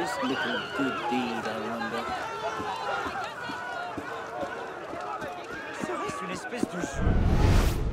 this little good deed, I wonder? Serait-ce une espèce de jeu?